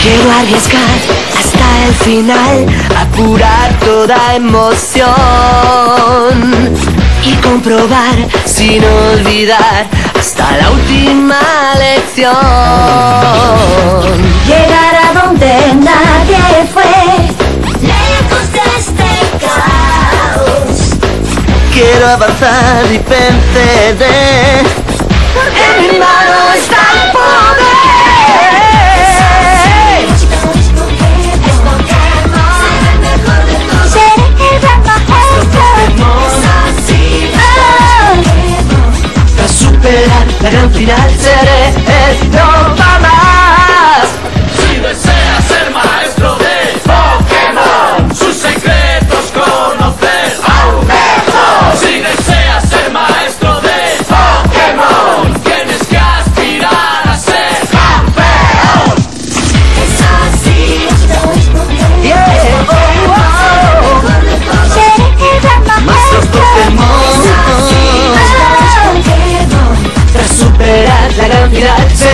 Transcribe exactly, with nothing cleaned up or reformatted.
Quiero arriesgar hasta el final, apurar toda emoción y comprobar sin olvidar hasta la última lección. Llegar a donde nadie fue, lejos de este caos. Quiero avanzar y vencer. En mi mano está el poder. La gran final seré el no va más. Si deseas ser maestro de Pokémon, sus secretos conocer aún mejor. Si deseas ser maestro de Pokémon, tienes que aspirar a ser campeón. Es así, Yeah, oh, oh, oh. seré el gran Maestro Pokémon. maestro. Tras superar la gran final